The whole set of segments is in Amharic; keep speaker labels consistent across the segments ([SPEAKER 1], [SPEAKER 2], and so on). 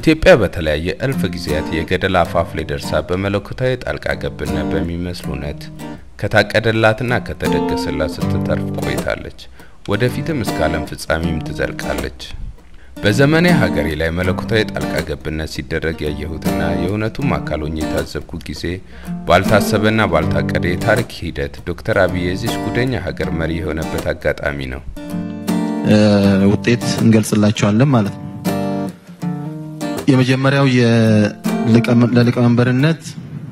[SPEAKER 1] ኢትዮጵያ በተለያየ እልፍ ጊዜያት የገደል አፋፍ ላይ ደርሳ በመለኮታዊ ጣልቃ ገብነት በሚመስል ሁኔታ ከታቀደላትና ከተደገሰላት ስትተርፍ ቆይታለች። ወደፊትም እስከ ዓለም ፍጻሜም ትዘልቃለች። በዘመኔ ሀገሬ ላይ መለኮታዊ ጣልቃ ገብነት ሲደረግ ያየሁትና የእውነቱም አካል ሆኜ የታዘብኩ ጊዜ ባልታሰበና ባልታቀደ የታሪክ ሂደት ዶክተር አብይ የዚህ ጉደኛ ሀገር መሪ የሆነበት አጋጣሚ ነው።
[SPEAKER 2] ውጤት እንገልጽላችኋለን ማለት ነው። የመጀመሪያው ለሊቀመንበርነት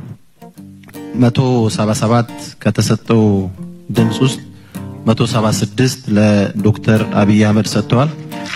[SPEAKER 2] 177 ከተሰጠው ድምጽ ውስጥ 176 ለዶክተር አብይ አህመድ ሰጥተዋል።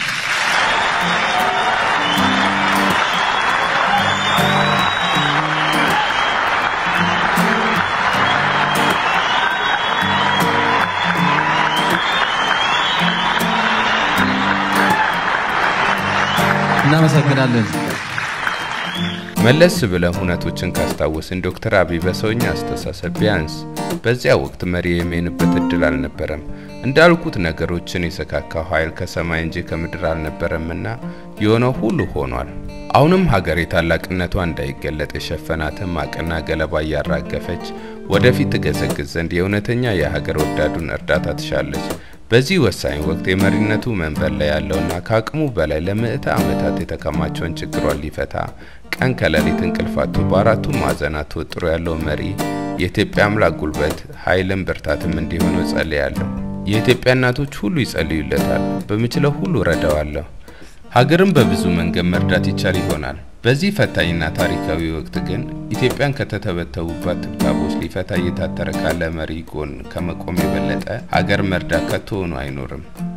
[SPEAKER 2] እናመሰግናለን።
[SPEAKER 1] መለስ ብለን ሁነቶችን ካስታወስን ዶክተር አብይ በሰውኛ አስተሳሰብ ቢያንስ በዚያ ወቅት መሪ የሚሆንበት እድል አልነበረም። እንዳልኩት ነገሮችን የሰካካው ኃይል ከሰማይ እንጂ ከምድር አልነበረምና የሆነው ሁሉ ሆኗል። አሁንም ሀገሬ ታላቅነቷ እንዳይገለጥ የሸፈናትን ማቅና ገለባ ያራገፈች ወደፊት ትገሰግስ ዘንድ የእውነተኛ የሀገር ወዳዱን እርዳታ ትሻለች። በዚህ ወሳኝ ወቅት የመሪነቱ መንበር ላይ ያለውና ከአቅሙ በላይ ለምዕተ ዓመታት የተከማቸውን ችግሯን ሊፈታ ቀን ከሌሊት እንቅልፋቱ በአራቱ ማዕዘናት ወጥሮ ያለው መሪ የኢትዮጵያ አምላክ ጉልበት ኃይልን ብርታትም እንዲሆን ጸልያለሁ። የኢትዮጵያ እናቶች ሁሉ ይጸልዩለታል። በሚችለው ሁሉ ረዳዋለሁ። ሀገርን በብዙ መንገድ መርዳት ይቻል ይሆናል። በዚህ ፈታኝና ታሪካዊ ወቅት ግን ኢትዮጵያን ከተተበተቡባት ትብታቦች ሊፈታ እየታተረ ካለ መሪ ጎን ከመቆም የበለጠ ሀገር መርዳት ከቶ ሆኖ አይኖርም።